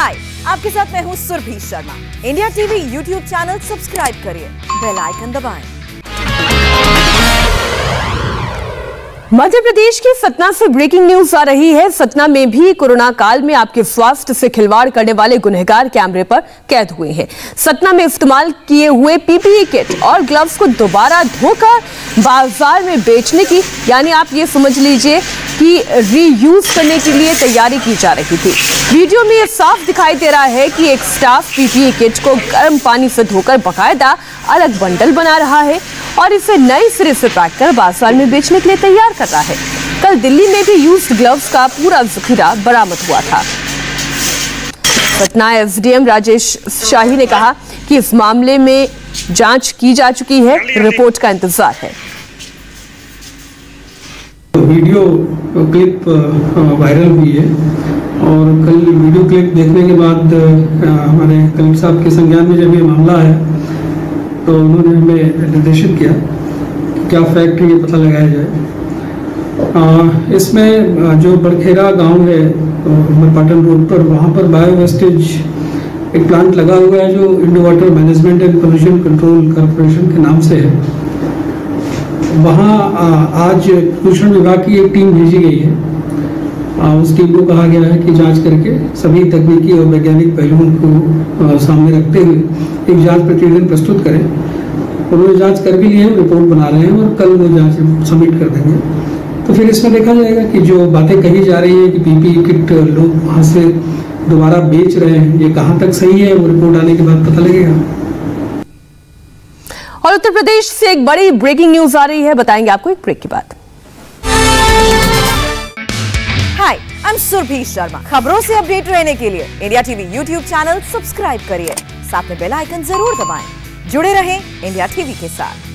हाय, आपके साथ मैं हूँ Surabhi Sharma. India TV YouTube channel subscribe करिए, बेल आइकन दबाएं। मध्य प्रदेश के सतना से ब्रेकिंग न्यूज आ रही है। सतना में भी कोरोना काल में आपके स्वास्थ्य से खिलवाड़ करने वाले गुनहगार कैमरे पर कैद हुए हैं। सतना में इस्तेमाल किए हुए पीपीई किट और ग्लव्स को दोबारा धोकर बाजार में बेचने की, यानी आप ये समझ लीजिए कि रीयूज करने के लिए तैयारी की जा रही थी। वीडियो में ये साफ दिखाई दे रहा है कि एक स्टाफ पीपीई किट को गर्म पानी से धोकर बाकायदा अलग बंडल बना रहा है और इसे नए सिरे से पैक कर बाजार में बेचने के लिए तैयार कर रहा है। कल दिल्ली में भी यूज्ड ग्लव्स का पूरा जखीरा बरामद हुआ था। सतना एसडीएम राजेश शाही ने कहा कि इस मामले में जांच की जा चुकी है, रिपोर्ट का इंतजार है। वीडियो क्लिप वायरल हुई है और कल वीडियो क्लिप देखने के बाद हमारे कलेक्टर साहब के संज्ञान में जब ये मामला है तो उन्होंने हमें निर्देशित किया क्या फैक्ट है ये पता लगाया जाए। इसमें जो बड़खेरा गांव है उमरपाटन रोड पर, वहाँ पर बायो वेस्टेज एक प्लांट लगा हुआ है जो Indo water management and pollution control corporation के नाम से है। वहाँ आज प्रदूषण विभाग की एक टीम भेजी गई है। उस टीम को कहा गया है कि जांच करके सभी तकनीकी और वैज्ञानिक पहलुओं को सामने रखते हुए एक जांच प्रतिवेदन प्रस्तुत करें। उन्होंने जांच कर भी ली है, रिपोर्ट बना रहे हैं और कल वो जांच सबमिट कर देंगे। तो फिर इसमें देखा जाएगा कि जो बातें कही जा रही है कि पीपीई किट लोग वहाँ से दोबारा बेच रहे हैं, ये कहाँ तक सही है, वो रिपोर्ट आने के बाद पता लगेगा। और उत्तर प्रदेश से एक बड़ी ब्रेकिंग न्यूज आ रही है, बताएंगे आपको एक ब्रेक के बाद। Hi, I am Surabhi Sharma. खबरों से अपडेट रहने के लिए India TV YouTube channel subscribe करिए, साथ में बेल आइकन जरूर दबाएं। जुड़े रहें इंडिया टीवी के साथ।